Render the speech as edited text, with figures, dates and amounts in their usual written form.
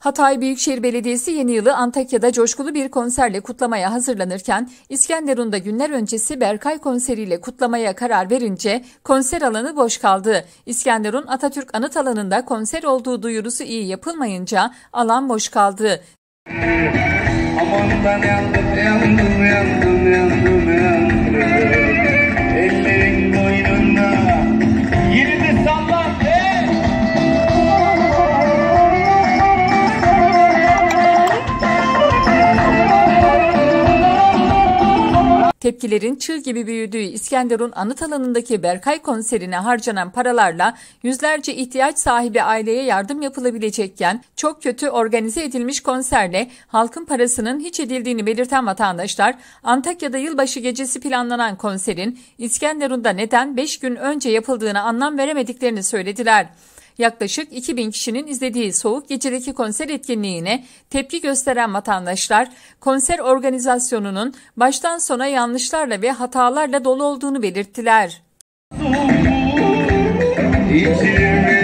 Hatay Büyükşehir Belediyesi yeni yılı Antakya'da coşkulu bir konserle kutlamaya hazırlanırken İskenderun'da günler öncesi Berkay konseriyle kutlamaya karar verince konser alanı boş kaldı. İskenderun Atatürk Anıt Alanı'nda konser olduğu duyurusu iyi yapılmayınca alan boş kaldı. Aman ben yandım. Ellerin boynunda yerini sallan. Tepkilerin çığ gibi büyüdüğü İskenderun Anıt Alanı'ndaki Berkay konserine harcanan paralarla yüzlerce ihtiyaç sahibi aileye yardım yapılabilecekken çok kötü organize edilmiş konserle halkın parasının hiç edildiğini belirten vatandaşlar, Antakya'da yılbaşı gecesi planlanan konserin İskenderun'da neden 5 gün önce yapıldığına anlam veremediklerini söylediler. Yaklaşık 2000 kişinin izlediği soğuk gecedeki konser etkinliğine tepki gösteren vatandaşlar, konser organizasyonunun baştan sona yanlışlarla ve hatalarla dolu olduğunu belirttiler.